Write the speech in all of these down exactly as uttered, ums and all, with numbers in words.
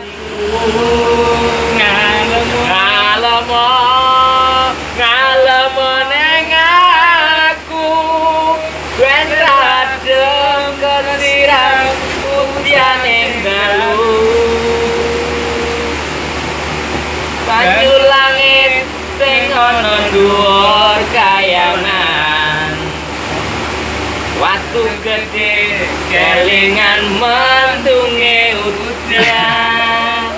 Ngalemo ngalemo ngalemo neng aku ben radeng kesirang putiane dalu banyu langit sing ana dhuwur kayangan watu gede kelingan mendunge udan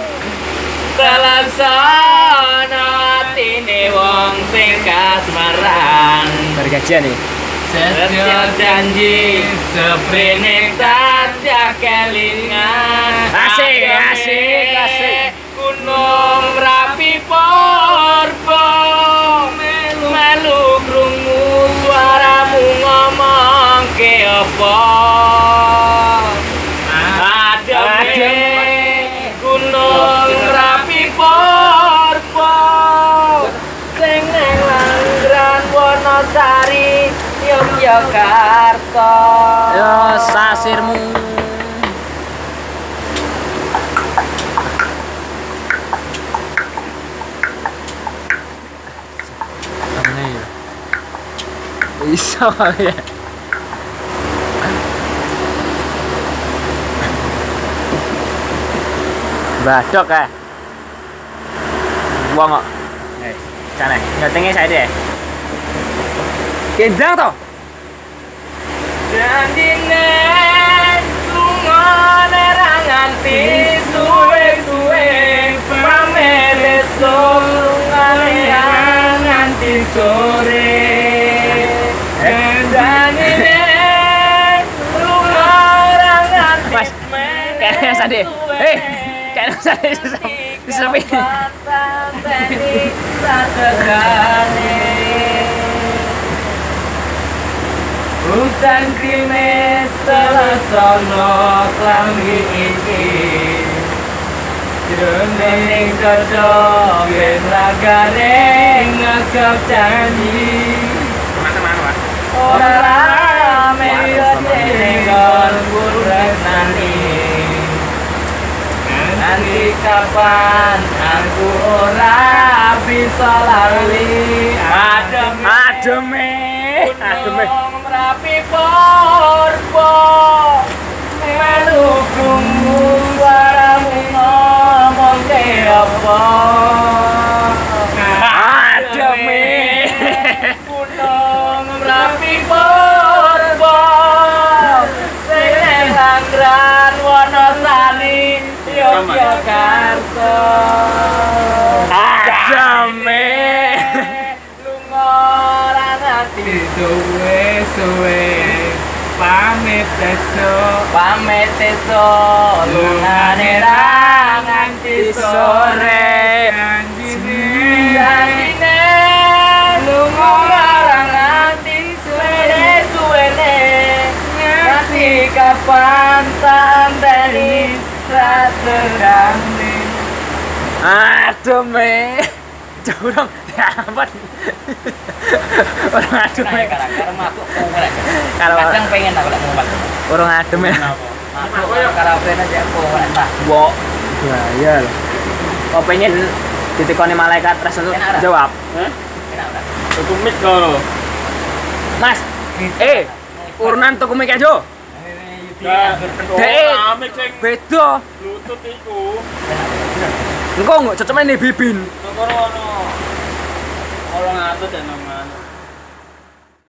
telasana atine wong sing kasmaran bergajian nih setiap janji seprene tansah kelingan asik asik asik gunung Merapi Porbo melu melu krungu suaramu ngomong ke apa ademe gunung Merapi Porbo sing nang Langgeran Wonosari Yogyakarta yo sasirmu bisa kali ya badok ya buang kok eh sana nyotingnya saya deh kendang toh jandine lunga nerang nganti suwe-suwe pamit esuk lunga nerang nganti sore jandine lunga nerang nganti Mas, kayaknya sadar hei kayaknya sadar sesapi hutan krimis telesono klambi iki jroning dodo ben lagane ngegep janji teman-teman ora rame nenggon burenani nanti kapan aku ora bisa lali adem ademe ademe Merapi Porbo melu krungu suaramu ngomong ke apa ademe gunung Merapi Porbo sing nang Langgeran Wonosari Yogyakarta ademe suwe-suwe pamit esuk pamit esuk lungane ra nganti sore janjine lunga ra nganti suwe-suwene nganti kapan tandani saterane aduh me jauh dong ampun orang adem ya gara-gara masuk komplek kalau kadang pengen aku lek ngomong orang adem ya masuk karaoke aja komplek entah wo bahaya loh kok pengen ditekoni malaikat terus untuk jawab enak ora tuku mic kalau mas eh urunan tuku mic aja dek beda lutut iku engko nggak cocok main di bibin kono ono orang atus ya namanya